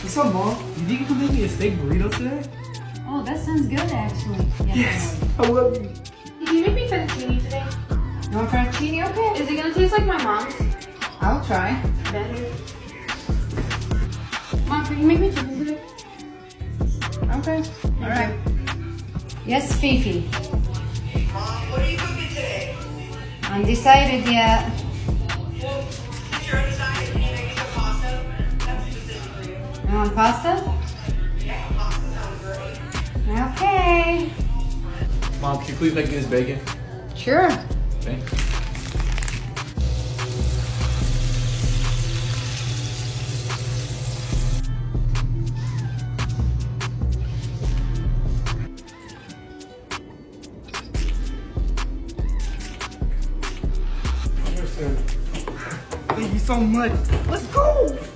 What's up, Mom? You think you can make me a steak burrito today? Oh, that sounds good, actually. Yes, I love you. Can you make me fettuccine today? You want fettuccine? Okay. Is it gonna taste like my mom's? I'll try. Better. Mom, can you make me chicken today? Okay. All right. Yes, Fifi. Mom, what are you cooking today? Undecided yet. Well, since you're undecided, can you make me some pasta? That's specific for you. You want pasta? Yeah, pasta sounds great. Okay. Mom, can you please make me this bacon? Sure. Thanks. Thank you so much. Let's go.